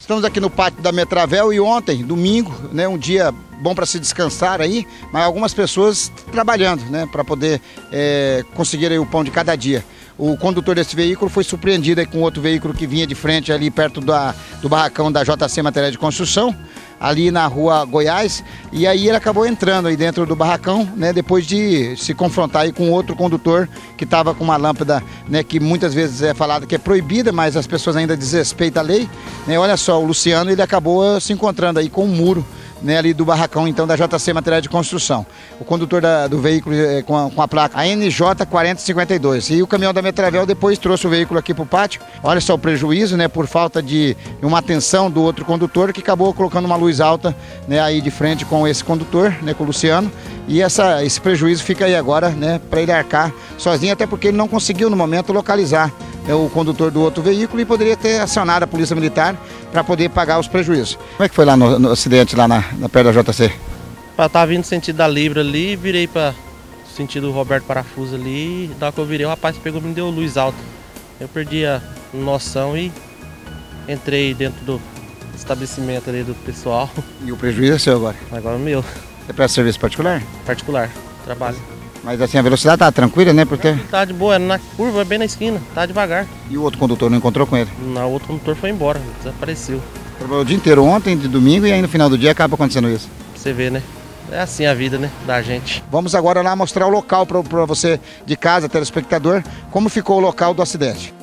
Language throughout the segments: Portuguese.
Estamos aqui no pátio da Metravel e ontem, domingo, né, um dia bom para se descansar aí, mas algumas pessoas trabalhando, né, para poder conseguir aí o pão de cada dia. O condutor desse veículo foi surpreendido aí com outro veículo que vinha de frente ali perto do barracão da JC Material de Construção, ali na rua Goiás, e aí ele acabou entrando aí dentro do barracão, né, depois de se confrontar aí com outro condutor que estava com uma lâmpada, né, que muitas vezes é falado que é proibida, mas as pessoas ainda desrespeitam a lei, né. Olha só, o Luciano, ele acabou se encontrando aí com um muro, né, ali do barracão então da JC Material de Construção. O condutor do veículo com a placa ANJ 4052. E o caminhão da Metravel depois trouxe o veículo aqui para o pátio. Olha só o prejuízo, né, por falta de uma atenção do outro condutor que acabou colocando uma luz alta, né, aí de frente com esse condutor, né, com o Luciano. E esse prejuízo fica aí agora, né, para ele arcar sozinho, até porque ele não conseguiu no momento localizar o condutor do outro veículo e poderia ter acionado a Polícia Militar para poder pagar os prejuízos. Como é que foi lá no acidente, lá na perto da JC? Eu tava vindo no sentido da Libra ali, virei para sentido Roberto Parafuso ali, da hora que eu virei, o rapaz pegou e me deu luz alta. Eu perdi a noção e entrei dentro do estabelecimento ali do pessoal. E o prejuízo é seu agora? Agora é meu. Você presta serviço particular? Particular, trabalho. Mas assim, a velocidade tá tranquila, né? Porque tá de boa, na curva, bem na esquina, tá devagar. E o outro condutor não encontrou com ele? Não, o outro condutor foi embora, desapareceu. Trabalhou o dia inteiro ontem, de domingo, e aí no final do dia acaba acontecendo isso. Você vê, né? É assim a vida, né, da gente. Vamos agora lá mostrar o local para você de casa, telespectador, como ficou o local do acidente.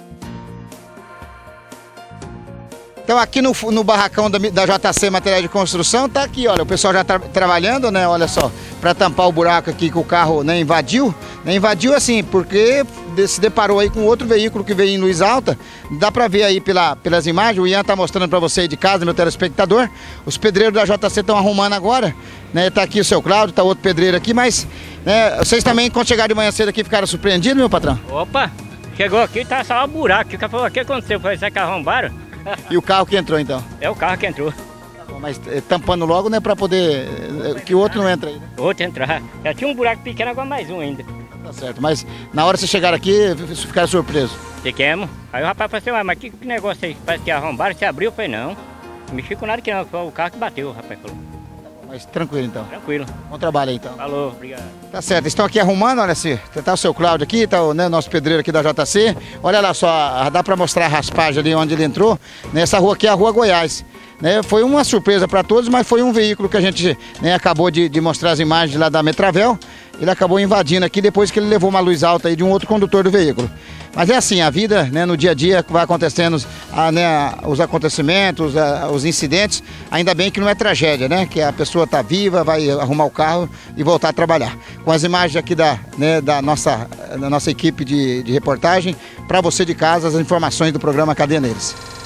Então aqui no barracão da JC Material de Construção, tá aqui, olha, o pessoal já tá trabalhando, né, olha só, para tampar o buraco aqui que o carro, né, invadiu. Né, invadiu assim, porque se deparou aí com outro veículo que veio em luz alta. Dá para ver aí pelas imagens, o Ian tá mostrando para você aí de casa, meu telespectador. Os pedreiros da JC estão arrumando agora, né, tá aqui o seu Cláudio, tá outro pedreiro aqui, mas né, vocês também, quando chegaram de manhã cedo aqui, ficaram surpreendidos, meu patrão? Opa, chegou aqui, tá só um buraco, o que aconteceu? Foi esse que arrombaram? E o carro que entrou então? É o carro que entrou. Mas tampando logo, né, para poder que o outro não entre aí, né? O outro entrar. Já tinha um buraco pequeno, agora mais um ainda. Tá certo, mas na hora que vocês chegaram aqui, ficaram surpresos? Fiquemos. Aí o rapaz falou assim, mas que negócio aí? Parece que arrombaram, se abriu, eu falei, não. Não mexi com nada que não, foi o carro que bateu, o rapaz falou. Mas tranquilo então? Tranquilo. Bom trabalho aí então. Falou, obrigado. Tá certo, estão aqui arrumando, olha assim, tá o seu Cláudio aqui, tá o nosso pedreiro aqui da JC. Olha lá só, dá para mostrar a raspagem ali onde ele entrou. Nessa rua aqui é a Rua Goiás. Né, foi uma surpresa para todos, mas foi um veículo que a gente, né, acabou de mostrar as imagens lá da Metravel. Ele acabou invadindo aqui depois que ele levou uma luz alta aí de um outro condutor do veículo. Mas é assim, a vida, né, no dia a dia vai acontecendo os acontecimentos, os incidentes. Ainda bem que não é tragédia, né? Que a pessoa está viva, vai arrumar o carro e voltar a trabalhar. Com as imagens aqui da nossa equipe de reportagem, para você de casa, as informações do programa Cadeia Neles.